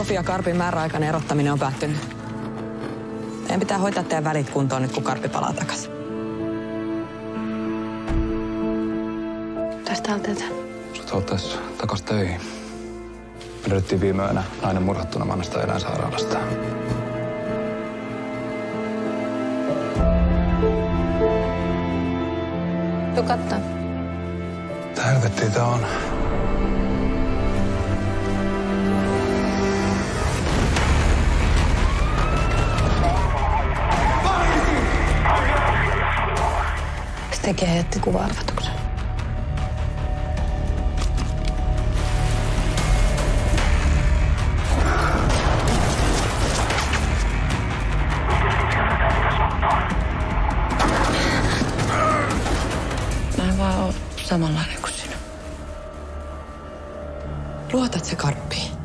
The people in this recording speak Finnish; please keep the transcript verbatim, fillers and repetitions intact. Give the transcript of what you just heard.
Sofi ja Karpin määräaikainen erottaminen on päättynyt. Teidän pitää hoitaa teidän välit kuntoon nyt, kun Karppi palaa takaisin. Tästä täällä teetään? Sut oltais takas töihin. Me löydettiin viime yönä nainen murhattuna vanhasta eläinsairaalasta. Tuu kattaa. Mitä helvettiä tää on? Se tekee jätti kuva-arvotuksen. Mä en vaan oo samanlainen kuin sinä. Luotat se Karppiin?